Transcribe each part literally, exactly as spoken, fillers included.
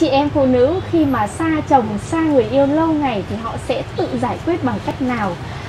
chị em phụ nữ khi mà xa chồng, xa người yêu lâu ngày thì họ sẽ tự giải quyết bằng cách nào?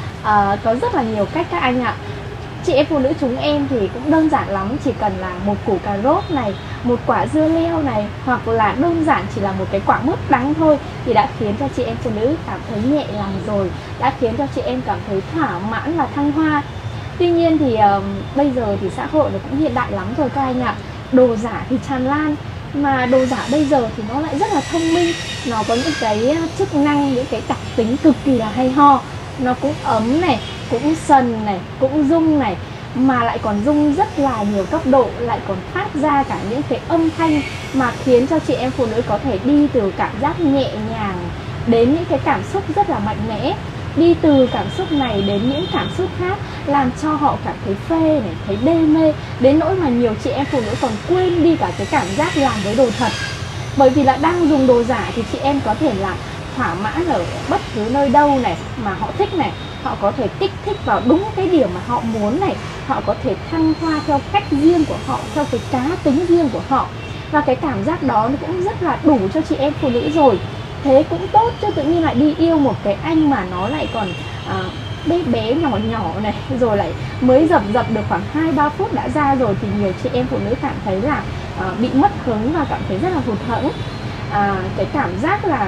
À, có rất là nhiều cách các anh ạ. Chị em phụ nữ chúng em thì cũng đơn giản lắm, chỉ cần là một củ cà rốt này, một quả dưa leo này, hoặc là đơn giản chỉ là một cái quả mướp đắng thôi thì đã khiến cho chị em phụ nữ cảm thấy nhẹ lòng rồi, đã khiến cho chị em cảm thấy thỏa mãn và thăng hoa. Tuy nhiên thì uh, bây giờ thì xã hội nó cũng hiện đại lắm rồi các anh ạ. Đồ giả thì tràn lan, mà đồ giả bây giờ thì nó lại rất là thông minh. Nó có những cái chức năng, những cái đặc tính cực kỳ là hay ho. Nó cũng ấm này, cũng sần này, cũng rung này, mà lại còn rung rất là nhiều cấp độ, lại còn phát ra cả những cái âm thanh mà khiến cho chị em phụ nữ có thể đi từ cảm giác nhẹ nhàng đến những cái cảm xúc rất là mạnh mẽ, đi từ cảm xúc này đến những cảm xúc khác, làm cho họ cảm thấy phê này, thấy đê mê, đến nỗi mà nhiều chị em phụ nữ còn quên đi cả cái cảm giác làm với đồ thật. Bởi vì là đang dùng đồ giả thì chị em có thể là thỏa mãn ở bất cứ nơi đâu này mà họ thích này, họ có thể kích thích vào đúng cái điểm mà họ muốn này, họ có thể thăng hoa theo cách riêng của họ, theo cái cá tính riêng của họ, và cái cảm giác đó nó cũng rất là đủ cho chị em phụ nữ rồi. Thế cũng tốt, chứ tự nhiên lại đi yêu một cái anh mà nó lại còn à, bé bé nhỏ nhỏ này, rồi lại mới dập dập được khoảng hai ba phút đã ra rồi, thì nhiều chị em phụ nữ cảm thấy là à, bị mất hứng và cảm thấy rất là hụt hẫng. À, cái cảm giác là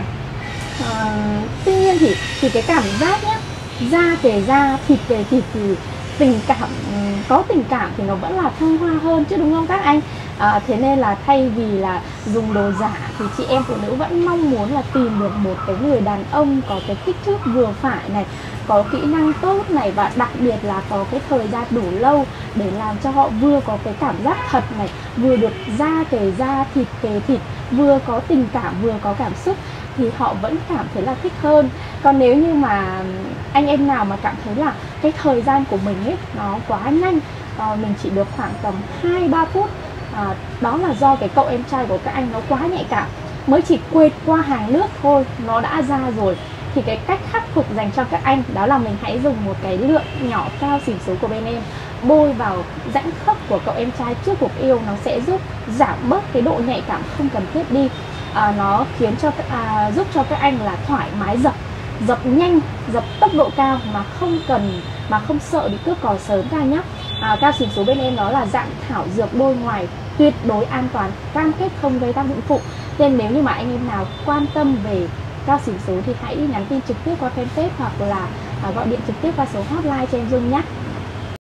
à, tuy nhiên thì thì cái cảm giác nhá, da kề da, thịt kề thịt thì tình cảm, có tình cảm thì nó vẫn là thăng hoa hơn chứ, đúng không các anh? À, thế nên là thay vì là dùng đồ giả thì chị em phụ nữ vẫn mong muốn là tìm được một cái người đàn ông có cái kích thước vừa phải này, có kỹ năng tốt này, và đặc biệt là có cái thời gian đủ lâu để làm cho họ vừa có cái cảm giác thật này, vừa được da kề da, thịt kề thịt, vừa có tình cảm, vừa có cảm xúc, thì họ vẫn cảm thấy là thích hơn. Còn nếu như mà anh em nào mà cảm thấy là cái thời gian của mình ấy nó quá nhanh, à, mình chỉ được khoảng tầm hai ba phút, à, đó là do cái cậu em trai của các anh nó quá nhạy cảm, mới chỉ quệt qua hàng nước thôi nó đã ra rồi, thì cái cách khắc phục dành cho các anh đó là mình hãy dùng một cái lượng nhỏ cao xỉn số của bên em bôi vào rãnh khớp của cậu em trai trước cuộc yêu. Nó sẽ giúp giảm bớt cái độ nhạy cảm không cần thiết đi. À, nó khiến cho à, giúp cho các anh là thoải mái dập dập nhanh, dập tốc độ cao mà không cần mà không sợ bị cướp cò sớm các anh nhé. À, cao xỉn số bên em nó là dạng thảo dược bôi ngoài, tuyệt đối an toàn, cam kết không gây tác dụng phụ. Nên nếu như mà anh em nào quan tâm về cao xỉn số thì hãy nhắn tin trực tiếp qua fanpage hoặc là à, gọi điện trực tiếp qua số hotline cho em Dung nhé.